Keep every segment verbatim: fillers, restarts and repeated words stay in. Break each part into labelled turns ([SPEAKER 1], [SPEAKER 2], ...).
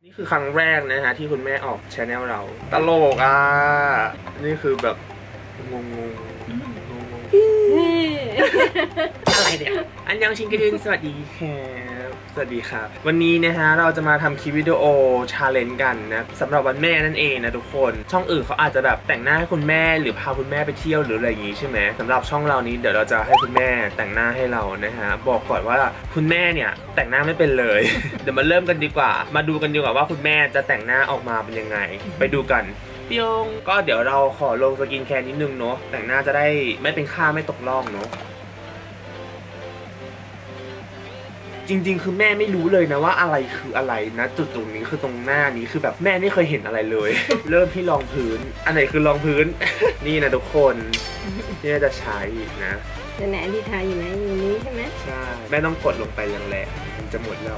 [SPEAKER 1] นี่คือครั้งแรกนะฮะที่คุณแม่ออกช anel เราตลกอ่ะนี่คือแบบงงงงอะไรเนี่ยอันยังชิงกระดินสวัสดีครับสวัสดีครับวันนี้นะฮะเราจะมาทำคลิปวิดีโอชาเลนจ์กันนะสำหรับวันแม่นั่นเองนะทุกคนช่องอื่นเขาอาจจะแบบแต่งหน้าให้คุณแม่หรือพาคุณแม่ไปเที่ยวหรืออะไรอย่างงี้ใช่ไหมสำหรับช่องเรานี้เดี๋ยวเราจะให้คุณแม่แต่งหน้าให้เรานะฮะบอกก่อนว่าคุณแม่เนี่ยแต่งหน้าไม่เป็นเลย เดี๋ยวมาเริ่มกันดีกว่ามาดูกันดีกว่าว่าคุณแม่จะแต่งหน้าออกมาเป็นยังไงไปดูกันพี่ยงก็เดี๋ยวเราขอลงสกินแคร์นิดนึงเนาะแต่งหน้าจะได้ไม่เป็นค่าไม่ตกล่องเนาะจริงๆคือแม่ไม่รู้เลยนะว่าอะไรคืออะไรนะจุดตรงนี้คือตรงหน้านี้คือแบบแม่ไม่เคยเห็นอะไรเลย เริ่มที่รองพื้นอันไหนคือรองพื้น นี่นะทุกคนที่จะใช้นะ
[SPEAKER 2] แต่ไหนที่ทาอยู่ไหนอยู่นี้ใช่ไหม
[SPEAKER 1] ใช่แม่ต้องกดลงไปแรงๆมันจะหมดแล้ว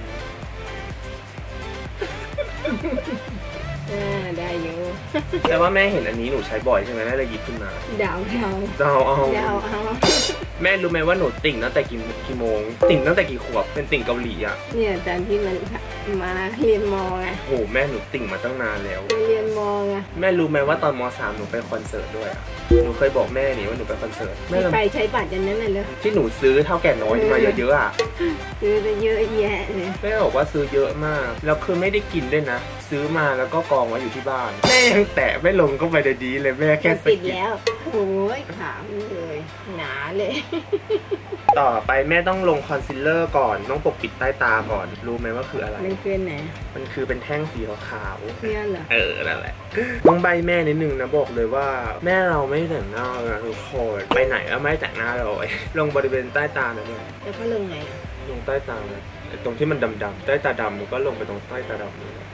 [SPEAKER 2] ได้อยู่
[SPEAKER 1] แต่ว่าแม่เห็นอันนี้หนูใช้บ่อยใช่ไหมแม่เลยหยิบขึ้นมา
[SPEAKER 2] เดาเดา
[SPEAKER 1] เดาเอา
[SPEAKER 2] เดาเอา
[SPEAKER 1] แม่รู้ไหมว่าหนูติ่งตั้งแต่กี่กี่โมงติ่งตั้งแต่กี่ขวบเป็นติ่งเกาหลีอ่ะ
[SPEAKER 2] เนี่ยตอนที่มันมาเรียนมอไง
[SPEAKER 1] โอ้แม่หนูติ่งมาตั้งนานแล้ว
[SPEAKER 2] เรียนมอไง
[SPEAKER 1] แม่รู้ไหมว่าตอนมสามหนูไปคอนเสิร์ตด้วยอ่ะหนูเคยบอกแม่นี่ว่าหนูไปคอนเสิร์ต
[SPEAKER 2] แม่ไปใช้บัตรกันนั้นเลย
[SPEAKER 1] ที่หนูซื้อเท่าแก่น้อยมาเยอะๆอ่ะ
[SPEAKER 2] ซื้อไปเยอะแยะเลย
[SPEAKER 1] แม่บอกว่าซื้อเยอะมากแล้วคือไม่ได้กินด้วยนะซื้อมาแล้วก็กองไว้อยู่ที่บ้านแม่ยังแตะไม่ลงก็ไปได้ดีเลยแม่แค่
[SPEAKER 2] ติดแล้วโอ้ยขามเลยหนาเลย
[SPEAKER 1] ต่อไปแม่ต้องลงคอนซีลเลอร์ก่อนต้องปกปิดใต้ตาก่อนรู้ไหมว่าคืออะไร
[SPEAKER 2] มันคือไหน
[SPEAKER 1] มันคือเป็นแท่งสีขาว
[SPEAKER 2] เนี่ยเหรอ
[SPEAKER 1] เออนั่นแหละต้องใบแม่นิดนึงนะบอกเลยว่าแม่เราไม่แต่งหน้านะทุกคนไปไหนก็ไม่แต่งหน้าเลยลงบริเวณใต้ตานะแม่
[SPEAKER 2] แล้วก็ลงไง
[SPEAKER 1] ลงใต้ตาตรงที่มันดำๆใต้ตาดำมันก็ลงไปตรงใต้ตาดำเลย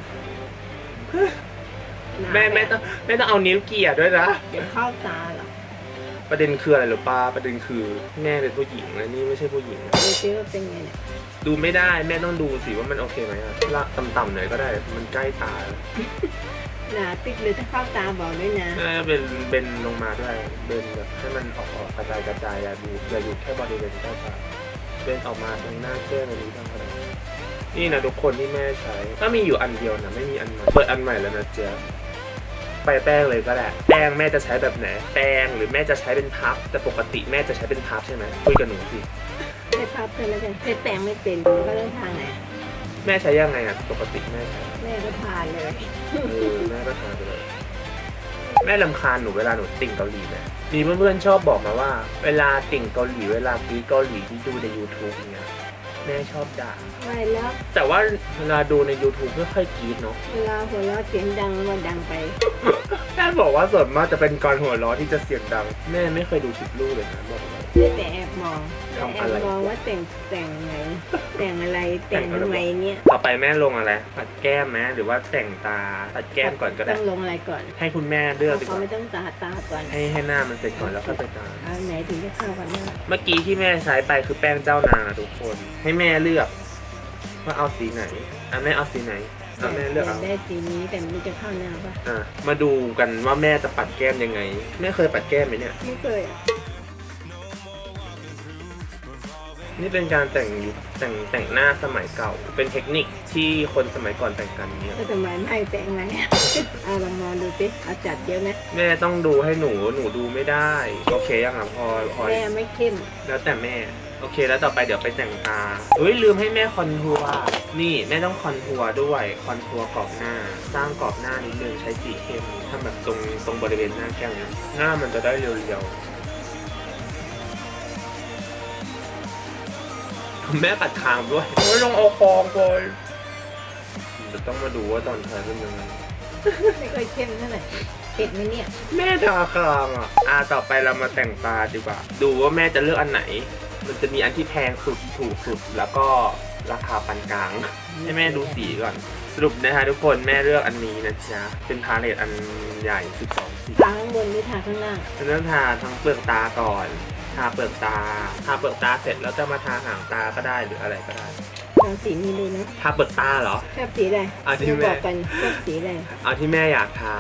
[SPEAKER 1] แม่แม่ต้องแม่ต้องเอานิ้วเกี่ยด้วยนะ
[SPEAKER 2] เดี๋ยวเข้าตาหรอ
[SPEAKER 1] ประเด็นคืออะไรหรือป้าประเด็นคือแม่เป็นผู้หญิงและนี่ไม่ใช่ผู้หญิง
[SPEAKER 2] ดูซิว่าเป็นไงเนี่ย
[SPEAKER 1] ดูไม่ได้แม่ต้องดูสิว่ามันโอเคไหมอะละต่ำๆหน่อยก็ได้มันใกล้ตา
[SPEAKER 2] หนาติ๊กเลยถ้าเข้าตาบอกด้วยนะ
[SPEAKER 1] แม่เป็นเบนลงมาด้วยเบนแบบให้มันออกออกกระจายกระจายอย่าดูอย่าอยู่แค่บริเวณใต้ตาเบนออกมาตรงหน้าแก้มอันนี้ทั้งหมดนี่นะทุกคนที่แม่ใช้ถ้ามีอยู่อันเดียวนะไม่มีอันใหม่เปิดอันใหม่แล้วนะเจ๊ไปแป้งเลยก็ได้แป้งแม่จะใช้แบบไหนแป้งหรือแม่จะใช้เป็นพับแต่ปกติแม่จะใช้เป็นพับใช่ไหมคุยกับหนูสิ
[SPEAKER 2] ใช้พับเป็นแล้วกันใช้แป้งไม่เป็นก็ต้องทางไหน
[SPEAKER 1] แม่ใช้ยังไงอ่ะปกติแม่ใช้
[SPEAKER 2] แม่ก็ทานเลย
[SPEAKER 1] เออแม่ก็ทานไปเลยแม่รำคาญหนูเวลาหนูติ่งเกาหลีไหมมีเพื่อนๆชอบบอกมาว่าเวลาติ่งเกาหลีเวลากีเกาหลีที่ดูใน ยูทูบ อย่างเงี้ยแม่ชอบด่า
[SPEAKER 2] ไม่แล้ว
[SPEAKER 1] แต่ว่าเวลาดูใน ยูทูบ ไม่ค่อยกรี๊ดเนาะ
[SPEAKER 2] เวลาหัวเราะเสียงดังมันดังไป
[SPEAKER 1] แม่บอกว่าส่วนมากจะเป็นการหัวเราะที่จะเสียงดังแม่ไม่เคยดูคลิปลูกเลยนะบอกเลย
[SPEAKER 2] แต่แอบมองแอบมองว่าแต่งแต่งไงแต่งอะไรแต่งทำไมเนี่ย
[SPEAKER 1] ต่อไปแม่ลงอะไรปัดแก้มไหมหรือว่าแต่งตาปัดแก้มก่อนก็ได้
[SPEAKER 2] ต้องลงอะไรก่อน
[SPEAKER 1] ให้คุณแม่เลือกดีกว่า
[SPEAKER 2] ไม่ต้องตาตาก่อน
[SPEAKER 1] ให้ให้หน้ามันเสร็จก่อนแล้วค่อยไปตา
[SPEAKER 2] เอาไหนถึงจะเข้ากันเนี่ย
[SPEAKER 1] เมื่อกี้ที่แม่ใช้ไปคือแป้งเจ้านางนะทุกคนให้แม่เลือกว่าเอาสีไหนอ่ะแม่เอาสีไหนอ่ะแม่เลือกเอา
[SPEAKER 2] ได้สีนี้แต่มันจะเข้าหน้าป่ะ
[SPEAKER 1] อ่ะมาดูกันว่าแม่จะปัดแก้มยังไงแม่เคยปัดแก้มไหมเนี่ย
[SPEAKER 2] ไม่เคย
[SPEAKER 1] นี่เป็นการแต่งแต่งแต่งหน้าสมัยเก่าเป็นเทคนิคที่คนสมัยก่อนแต่งกันเนี่ย
[SPEAKER 2] ก็ทำไมไม่แต่งไงเอาลองมองดูสิเอาจัดเยอะนะ
[SPEAKER 1] แม่ต้องดูให้หนูหนูดูไม่ได้โอเคยังอ่ะพอพอ
[SPEAKER 2] แม่ไม่เข้ม
[SPEAKER 1] แล้วแต่แม่โอเคแล้วต่อไปเดี๋ยวไปแต่งตาเฮ้ยลืมให้แม่คอนทัวร์นี่แม่ต้องคอนทัวร์ด้วยคอนทัวร์กรอบหน้าสร้างกรอบหน้านิดนึงใช้สีเข้มทำแบบตรงตรงบริเวณหน้าแก้มเนี่ยหน้ามันจะได้เรียวๆแม่ปัดคางด้วยไม่ต้องเอาคองเลยจะต้องมาดูว่าตอนทาเป็นยังไง
[SPEAKER 2] ไม่ค่อยเข้มเท่าไหร่ติดไหมเนี่ย
[SPEAKER 1] แม่ทาคางอ่ะอ่าต่อไปเรามาแต่งตาดีกว่าดูว่าแม่จะเลือกอันไหนมันจะมีอันที่แพงสุดถูกสุดแล้วก็ราคาปานกลางให้แม่ดูสีก่อนสรุปนะคะทุกคนแม่เลือกอันนี้นะจ๊ะเป็นพาเลตอันใหญ่สิบสองสี
[SPEAKER 2] ทาข้างบนหรือทาข้างล่าง
[SPEAKER 1] เริ่มทาทั้งเปลือกตาก่อนทาเปลือกตาทาเปลือกตาเสร็จแล้วจะมาทาหางตาก็ได้หรืออะไรก็ได้
[SPEAKER 2] เอาสีนี้ดูนะ
[SPEAKER 1] ทาเปลือกตาเหรอ
[SPEAKER 2] ชอบสีอะไร
[SPEAKER 1] เอาที่แม่
[SPEAKER 2] บอกกันชอบสีอะไร
[SPEAKER 1] เอาที่แม่อยากทา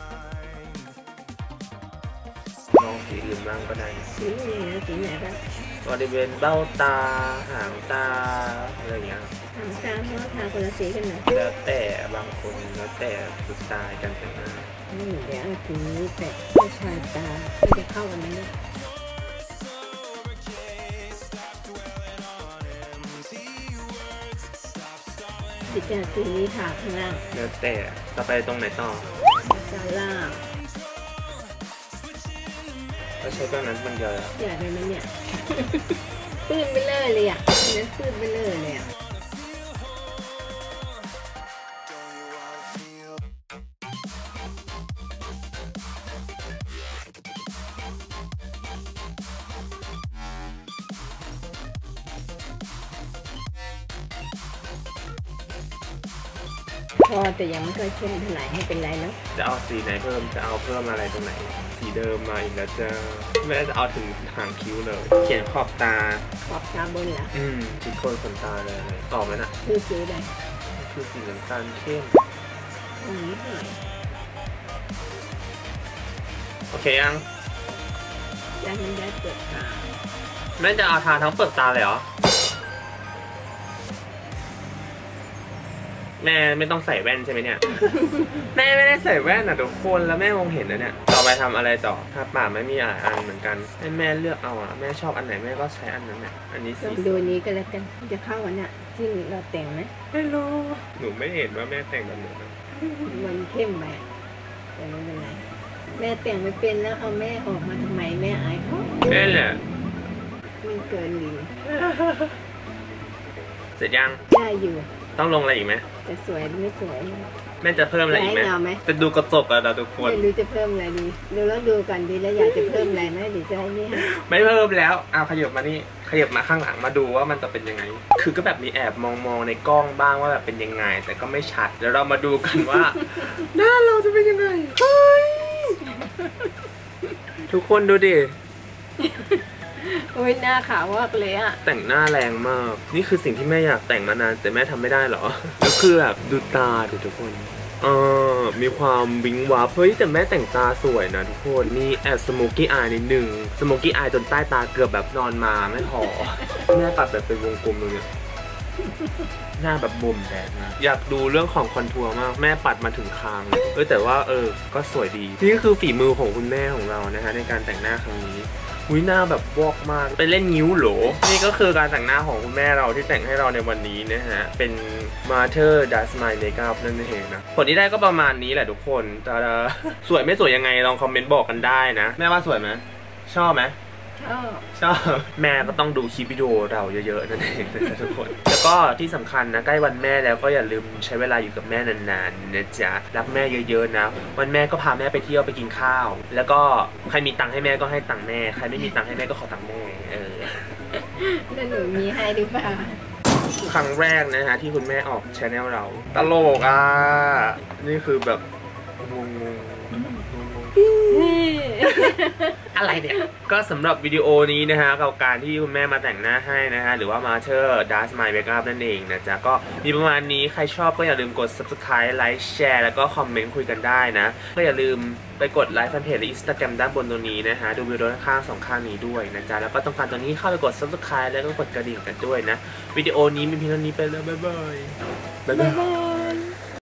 [SPEAKER 1] ลองสีอื่นบ้างก็ได้
[SPEAKER 2] สีอื่นสีไหนบ้าง
[SPEAKER 1] บริเวณเบ้าตาหางตาอะไรอย่างเงี้ย
[SPEAKER 2] หางตาเพราะทาคนละสีกันนะ
[SPEAKER 1] แล้วแต่บางคนแล้วแต่สไตล์การแต่งหน้า
[SPEAKER 2] นี่เดี๋ยวเอาสีนี้แปะให้ชายตามันจะเข้ากันไหมเนี่ยจะจะสีนี้ทาข้างล่าง
[SPEAKER 1] แล้วแต่ต่อไปตรงไหนต่อ
[SPEAKER 2] ด้านล่าง
[SPEAKER 1] ก็ใช้แป้งนั้นมันเดียวเลย
[SPEAKER 2] อยากได้ไหมเนี่ย ปื้นไปเลยเลยอ่ะนั้นปื้นไปเลยเลยอ่ะพอแต่ยังไม่ค่อยเข้มเท่าไหร่ไม่เป็นไรแล้ว
[SPEAKER 1] จะเอาสีไหนเพิ่มจะเอาเพิ่มอะไรตรงไหนสีเดิมมาอีกแล้วจะแม่จะเอาถึงหางคิ้วเลย เขียนขอบตา
[SPEAKER 2] ขอบตาบนเหรอ
[SPEAKER 1] อืมที่โคนขนตาเลยตอบไหมน่ะ
[SPEAKER 2] คือสีอะไร
[SPEAKER 1] คือสีน้ำตาลเข้ม
[SPEAKER 2] อืมนิดหน่อย
[SPEAKER 1] โอเคยัง
[SPEAKER 2] แล้วมันได้เปิดตา
[SPEAKER 1] แม่จะเอาทาทั้งเปลือกตาเลยเหรอแม่ไม่ต้องใส่แว่นใช่ไหมเนี่ย แม่ไม่ได้ใส่แว่นอ่ะทุกคนแล้วแม่มองเห็นนะเนี่ยต่อไปทำอะไรต่อทาปากไม่มีหลายอันเหมือนกันให้แม่เลือกเอาอ่ะแม่ชอบอันไหนแม่ก็ใช้อันนั้นเนี่ยอันนี้
[SPEAKER 2] ล
[SPEAKER 1] สี
[SPEAKER 2] องดูนี้ก็แล้วกันจะเข้ากันน่ะที่เราแต่งไหม
[SPEAKER 1] ไม่รู้หนูไม่เห็นว่าแม่แต่งแบบหนูนะ
[SPEAKER 2] มันเข้มไปแต่ไม่เป็นไรแม่แต่งไม่เป็นแล้วเอาแม่ออกมาทำไมแม่อายเขา
[SPEAKER 1] แม่แหละ
[SPEAKER 2] มันเกินลิ้น
[SPEAKER 1] เสร็จยัง
[SPEAKER 2] ได้อยู่
[SPEAKER 1] ต้องลงอะไรอีกไหม
[SPEAKER 2] จะสวยหรือไม่สวย
[SPEAKER 1] แม่จะเพิ่มอะไรอีกไหม
[SPEAKER 2] ให้เราไหม
[SPEAKER 1] จะดูกระจกอะเราทุกคน
[SPEAKER 2] ไม่รู้จะเพิ่มอะไรดีดูแล้วดูก่อนดีแล้วอยากจะเพิ่มอะไรไหมหรือจะให้นี่ให้
[SPEAKER 1] ไม่เพิ่มแล้วเอาขยับมานี่ขยับมาข้างหลังมาดูว่ามันจะเป็นยังไง คือก็แบบมีแอบมองมองในกล้องบ้างว่าแบบเป็นยังไง แต่ก็ไม่ชัดเดี๋ยวเรามาดูกันว่า หน้าเราจะเป็นยังไงเฮ้ยทุกคนดูดิ
[SPEAKER 2] โอ้ยหน้าขาวมากเลยอ่ะ
[SPEAKER 1] แต่งหน้าแรงมาก นี่คือสิ่งที่แม่อยากแต่งมานานแต่แม่ทำไม่ได้เหรอ แล้วคือแบบดูตาดิทุกคนเออมีความวิงวับเฮ้ยแต่แม่แต่งตาสวยนะทุกคนมีแอบสโมกี้อายนิดนึงสโมกี้อายจนใต้ตาเกือบแบบนอนมาไม่พอ แม่ปัดแบบเป็นวงกลมเลยเนี่ยหน้าแบบบ่มแดดนะอยากดูเรื่องของคอนทัวร์มากแม่ปัดมาถึงคางเลยเออแต่ว่าเออก็สวยดีนี่ก็คือฝีมือของคุณแม่ของเรานะฮะในการแต่งหน้าครั้งนี้อุ้ยหน้าแบบวอกมากไปเล่นนิ้วโหลนี่ก็คือการแต่งหน้าของคุณแม่เราที่แต่งให้เราในวันนี้นะฮะเป็น Mother Does My Makeup นั่นเองนะผลที่ได้ก็ประมาณนี้แหละทุกคนแต่สวยไม่สวยยังไงลองคอมเมนต์บอกกันได้นะแม่ว่าสวยไหมชอบไหม
[SPEAKER 2] ชอบ
[SPEAKER 1] ชอบแม่ก็ต้องดูคลิปวิดีโอเราเยอะๆนั่นเองนะทุกคนแล้วก็ที่สำคัญนะใกล้วันแม่แล้วก็อย่าลืมใช้เวลาอยู่กับแม่นานๆนะจ๊ะรักแม่เยอะๆนะวันแม่ก็พาแม่ไปเที่ยวไปกินข้าวแล้วก็ใครมีตังค์ให้แม่ก็ให้ตังค์แม่ใครไม่มีตังค์ให้แม่ก็ขอตังค์แม่เออ
[SPEAKER 2] แล้วหนูมีให้หรือเปล่า
[SPEAKER 1] ครั้งแรกนะฮะที่คุณแม่ออกช anel เราตลกอ่ะนี่คือแบบงงงอะไรเนี่ยก็สำหรับวิดีโอนี้นะฮะกับการที่คุณแม่มาแต่งหน้าให้นะฮะหรือว่า Mother Does My Makeup นั่นเองนะจ๊ะก็มีประมาณนี้ใครชอบก็อย่าลืมกด subscribe ไลค์แชร์แล้วก็คอมเมนต์คุยกันได้นะก็อย่าลืมไปกดไลค์แฟนเพจและ Instagram ด้านบนตรงนี้นะฮะดูวิดีโอข้างสองข้างนี้ด้วยนะจ๊ะแล้วก็ต้องการตรงนี้เข้าไปกด subscribe แล้วก็กดกระดิ่งกันด้วยนะวิดีโอนี้มีเพียงเท่านี้ไปแล้วบ๊ายบายบ๊ายบาย